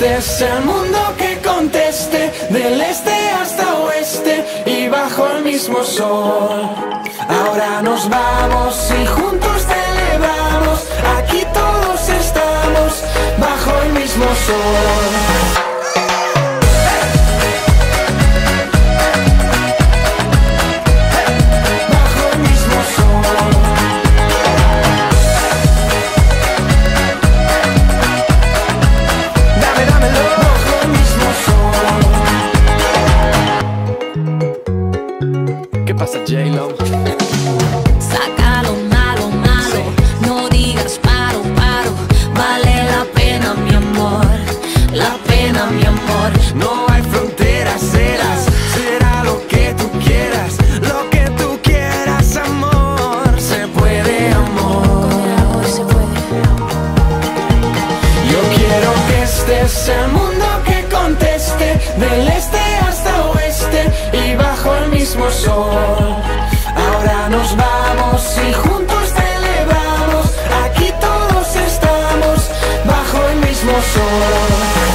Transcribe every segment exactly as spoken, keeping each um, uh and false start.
este es el mundo que conteste, del este hasta oeste y bajo el mismo sol. Ahora nos vamos y juntos celebramos, aquí todos estamos bajo el mismo sol. ¿Qué pasa, J-Lo? Saca lo malo, malo, no digas paro, paro. Vale la pena, mi amor, la pena, mi amor. No hay fronteras, serás, será lo que tú quieras, lo que tú quieras, amor. Se puede, amor. Se puede. Yo quiero que este es el mundo que conteste, del este hasta oeste y bajo el mismo sol. Ahora nos vamos y juntos celebramos, aquí todos estamos bajo el mismo sol.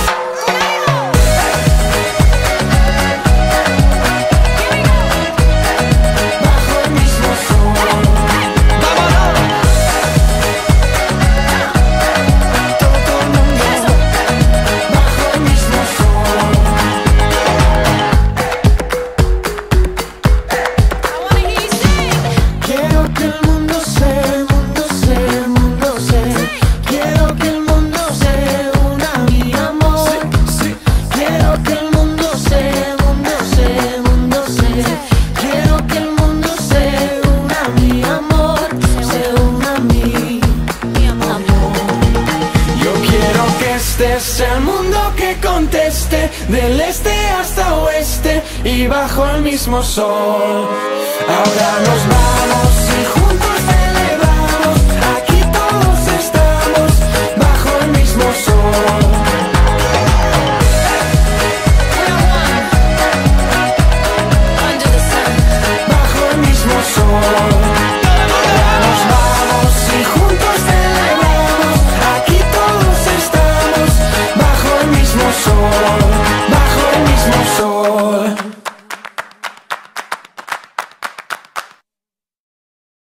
Este es el mundo que conteste, del este hasta oeste y bajo el mismo sol. Ahora nos vamos y juntos celebramos, aquí todos estamos bajo el mismo sol. Bajo el mismo sol. Ahora nos vamos y juntos celebramos, aquí todos estamos bajo el mismo sol.